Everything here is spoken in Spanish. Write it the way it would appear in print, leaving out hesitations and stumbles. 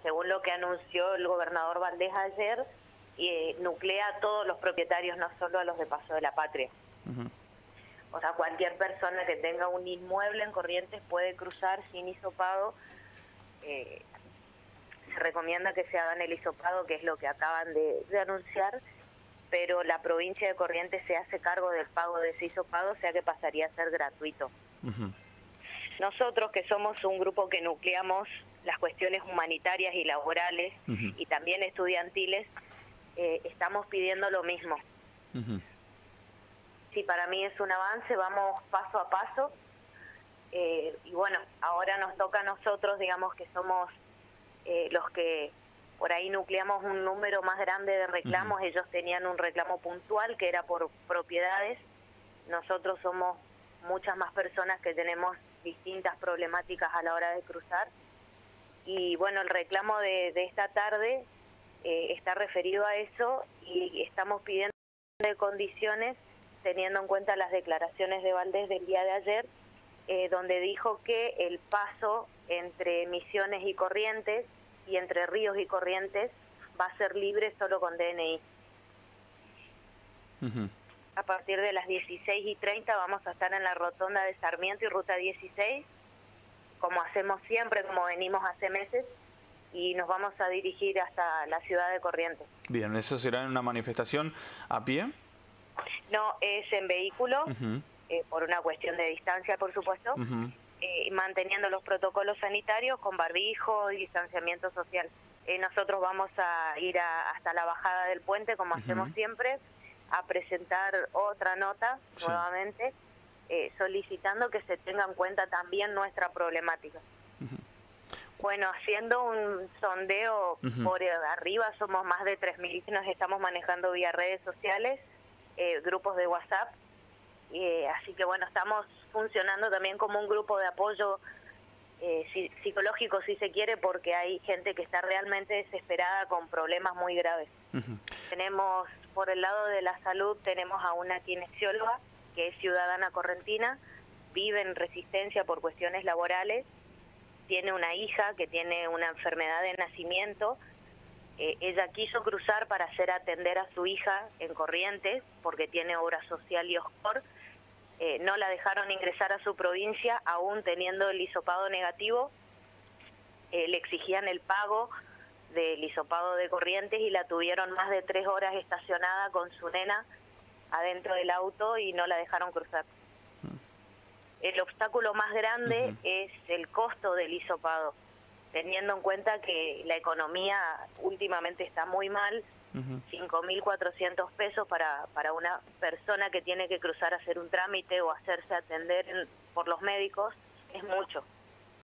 según lo que anunció el gobernador Valdés ayer, nuclea a todos los propietarios, no solo a los de Paso de la Patria. O sea, cualquier persona que tenga un inmueble en Corrientes puede cruzar sin hisopado. Se recomienda que se hagan el hisopado, que es lo que acaban de anunciar, pero la provincia de Corrientes se hace cargo del pago de ese hisopado, o sea que pasaría a ser gratuito. Nosotros, que somos un grupo que nucleamos las cuestiones humanitarias y laborales y también estudiantiles, estamos pidiendo lo mismo. Sí, para mí es un avance, vamos paso a paso, y bueno, ahora nos toca a nosotros, digamos que somos los que por ahí nucleamos un número más grande de reclamos. Ellos tenían un reclamo puntual que era por propiedades, nosotros somos muchas más personas que tenemos distintas problemáticas a la hora de cruzar, y bueno, el reclamo de esta tarde está referido a eso, y estamos pidiendo de condiciones teniendo en cuenta las declaraciones de Valdés del día de ayer, donde dijo que el paso entre Misiones y Corrientes y entre Ríos y Corrientes va a ser libre solo con DNI. A partir de las 16:30 vamos a estar en la rotonda de Sarmiento y Ruta 16, como hacemos siempre, como venimos hace meses, y nos vamos a dirigir hasta la ciudad de Corrientes. Bien, ¿eso será en una manifestación a pie? No, es en vehículo, por una cuestión de distancia, por supuesto, manteniendo los protocolos sanitarios con barbijo y distanciamiento social. Nosotros vamos a ir hasta la bajada del puente, como hacemos siempre, a presentar otra nota nuevamente, solicitando que se tenga en cuenta también nuestra problemática. Bueno, haciendo un sondeo por arriba, somos más de 3.000 que nos estamos manejando vía redes sociales, grupos de WhatsApp, así que bueno, estamos funcionando también como un grupo de apoyo psicológico, si se quiere, porque hay gente que está realmente desesperada con problemas muy graves. Tenemos, por el lado de la salud, tenemos a una kinesióloga que es ciudadana correntina, vive en Resistencia por cuestiones laborales, tiene una hija que tiene una enfermedad de nacimiento. Ella quiso cruzar para atender a su hija en Corrientes, porque tiene obra social y OSCOR. No la dejaron ingresar a su provincia, aún teniendo el hisopado negativo. Le exigían el pago del hisopado de Corrientes y la tuvieron más de 3 horas estacionada con su nena adentro del auto y no la dejaron cruzar. El obstáculo más grande es el costo del hisopado, teniendo en cuenta que la economía últimamente está muy mal. 5.400 pesos para una persona que tiene que cruzar a hacer un trámite o hacerse atender por los médicos es mucho.